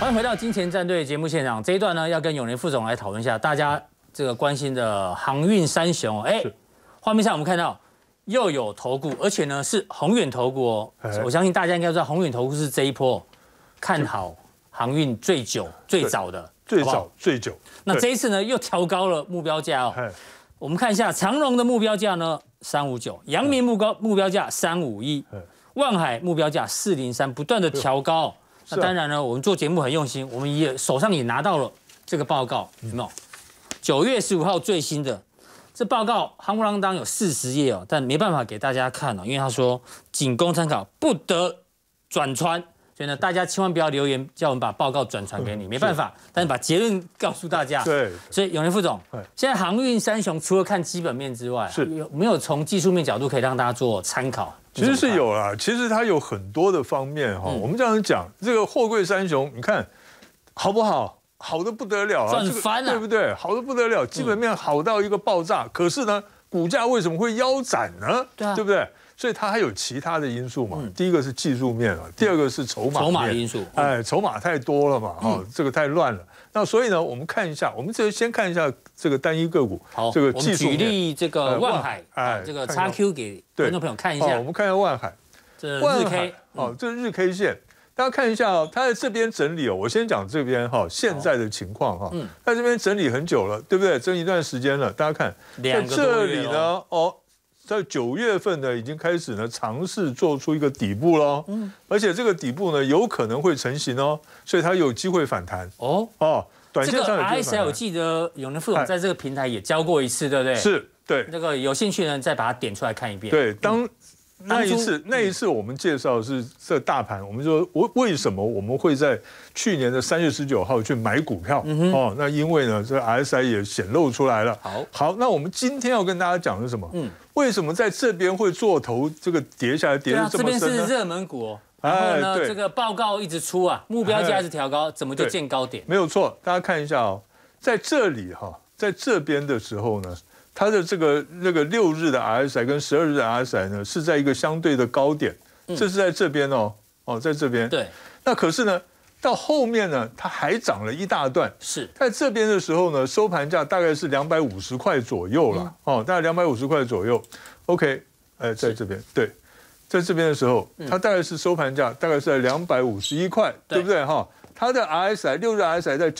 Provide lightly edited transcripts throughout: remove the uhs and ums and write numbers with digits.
欢迎回到金钱战队节目现场。这一段呢，要跟永年副总来讨论一下大家这个关心的航运三雄。画面上我们看到又有投顾，而且呢是宏远投顾哦。我相信大家应该知道，宏远投顾是这一波看好航运最久、最早的， 最久。 那这一次呢又调高了目标价哦。我们看一下长荣的目标价呢359，阳明目标价351，万海目标价403，不断的调高。那当然呢，我们做节目很用心，我们也手上也拿到了这个报告，有没有？9月15号最新的这报告，夯不啷当有40页哦，但没办法给大家看哦，因为他说仅供参考，不得转传。所以呢，大家千万不要留言叫我们把报告转传给你，没办法，但是把结论告诉大家。 对， 所以永年副总，现在航运三雄除了看基本面之外，有没有从技术面角度可以让大家做参考？ 其实是有啦，其实它有很多的方面哈。我们这样讲，这个货柜三雄，你看好不好？好的不得了啊， 赚翻了， 对不对？好的不得了，基本面好到一个爆炸。可是呢，股价为什么会腰斩呢？对不对？所以它还有其他的因素嘛。第一个是技术面啊，第二个是筹码因素。 筹码太多了嘛，这个太乱了。那所以呢，我们看一下，我们先看一下这个单一个股，这个技术面。 举例这个万海，这个 XQ 给观众朋友看一下。 我们看一下万海， 这日 K， 这日 K 线。大家看一下哦，它在这边整理哦。我先讲这边哈，现在的情况哈，在这边整理很久了，对不对？整理一段时间了。大家看，在这里呢，在9月份呢，已经开始呢尝试做出一个底部喽。而且这个底部呢，有可能会成型哦，所以它有机会反弹。短线上有机会反弹。 RSI 我记得永年副总在这个平台也教过一次，对不对？ 是，对。 那个有兴趣的人再把它点出来看一遍。 对，那一次我们介绍是这大盘，我们说为什么我们会在去年的3月19号去买股票？那因为呢，这 RSI 也显露出来了。好，那我们今天要跟大家讲的是什么？为什么在这边会做头这个跌下来，跌得这么深呢？ 这边是热门股哦。然后呢，这个报告一直出啊，目标价一直调高，怎么就见高点？ 没有错，大家看一下哦，在这里哈，在这边的时候呢。它的那个6日的 RSI 跟12日的 RSI 呢，是在一个相对的高点，这是在这边在这边。 对。 那可是呢，到后面呢，它还涨了一大段。 是。 在这边的时候呢，收盘价大概是250块左右了，大概250块左右。OK， 在这边，对，在这边的时候，它大概是收盘价大概是在251块，对不对哈？它的 RSI 6日 RSI 在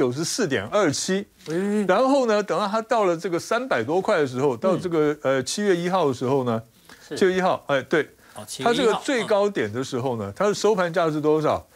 94.27，然后呢，等到它到了这个300多块的时候，到这个7月1号的时候呢，7月1号，对，它这个最高点的时候呢，它的收盘价是多少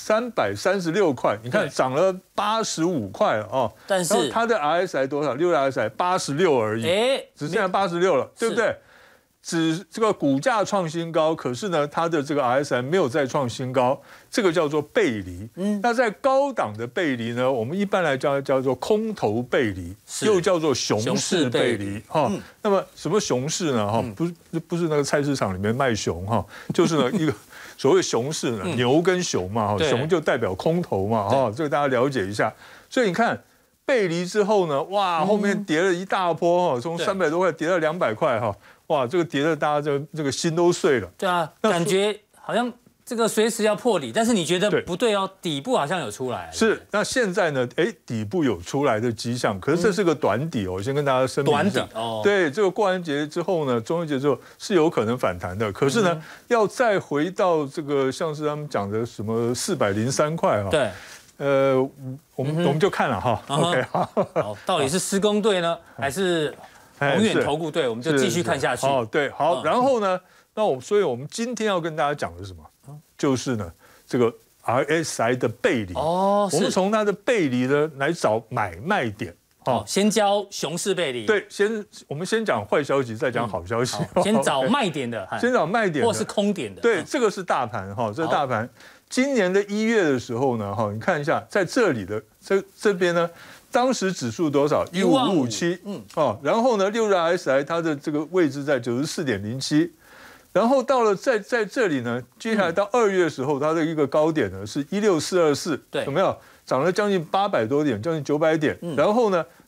？336块，你看涨了85块了哦。 但是它的 RSI 多少？6日 RSI 86而已，只剩下86了，对不对？这个股价创新高，可是呢，它的这个 RSI 没有再创新高，这个叫做背离。那在高档的背离呢，我们一般来叫做空头背离，又叫做熊市背离那么什么熊市呢？不是那个菜市场里面卖熊就是呢一个所谓熊市呢，牛跟熊嘛熊就代表空头嘛这个大家了解一下。所以你看背离之后呢，哇，后面跌了一大波从300多块跌到200块哇，这个跌的大家这个心都碎了。 对啊，感觉好像这个随时要破底，但是你觉得不对哦，底部好像有出来。 是，那现在呢？底部有出来的迹象，可是这是个短底我先跟大家声明一下。对，这个过完节之后呢，中秋节之后是有可能反弹的，可是呢，要再回到这个像是他们讲的什么403块对。 我们就看了OK， 好，到底是施工队呢，还是宏远投顾队？我们就继续看下去。 对，好，然后呢，所以我们今天要跟大家讲的是什么？就是呢，这个 RSI 的背离。我们从它的背离呢来找买卖点。 先教熊市背离。 对，我们先讲坏消息，再讲好消息。 先找卖点的， 先找卖点， 或是空点的。 对，这个是大盘这大盘。今年的1月的时候呢，你看一下，在这里的这边呢，当时指数多少？15557，然后呢，6日 RSI 它的这个位置在94.07，然后到了在这里呢，接下来到2月的时候，它的一个高点呢是16424，有没有？涨了将近800多点，将近900点。然后呢，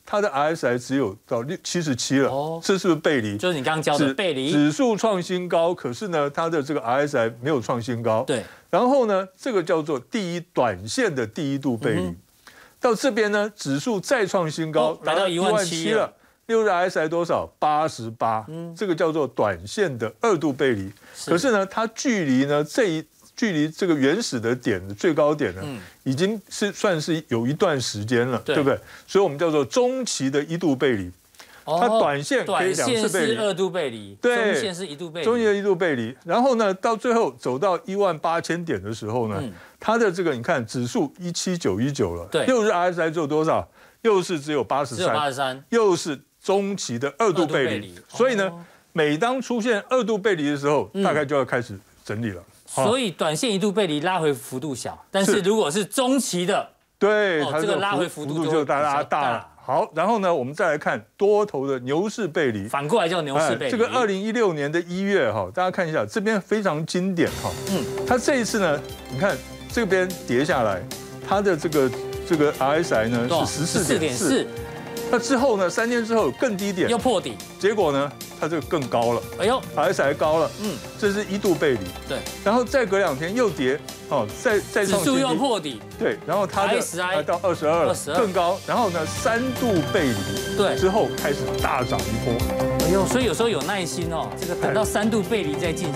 它的 RSI 只有到77了，这是不是背离？ 就是你刚刚教的背离， 指数创新高，可是呢，它的这个 RSI 没有创新高。 对， 然后呢，这个叫做短线的第一度背离。到这边呢，指数再创新高， 来到17000了。 6日 RSI 多少？88，这个叫做短线的2度背离。可是呢，它距离这个原始的点的最高点呢，已经算是有一段时间了，对不对？所以我们叫做中期的1度背离。它短线可以2次背离 ，2度背离， 对， 中线是1度背离， 中期的1度背离。然后呢，到最后走到18000点的时候呢，它的这个你看指数17919了，对，6日 RSI 只有多少？又是只有83，又是中期的2度背离。所以呢，每当出现2度背离的时候，大概就要开始整理了。 所以短线1度背离拉回幅度小，但是如果是中期的， 对，它这个拉回幅度就大了。好，然后呢，我们再来看多头的牛市背离， 反过来叫牛市背离。 这个2016年的1月哈，大家看一下，这边非常经典哈。它这一次呢，你看这边跌下来，它的这个 RSI 呢是14.4，那之后呢，3天之后更低点， 又破底， 结果呢，它这个更高了，哎呦 ，RSI 高了，这是1度背离， 对， 然后再隔2天又跌，再指数又破底， 对，然后它的 RSI 到22了，更高，然后呢3度背离， 对， 之后开始大涨一波， 哎呦，所以有时候有耐心哦，这个等到3度背离再进。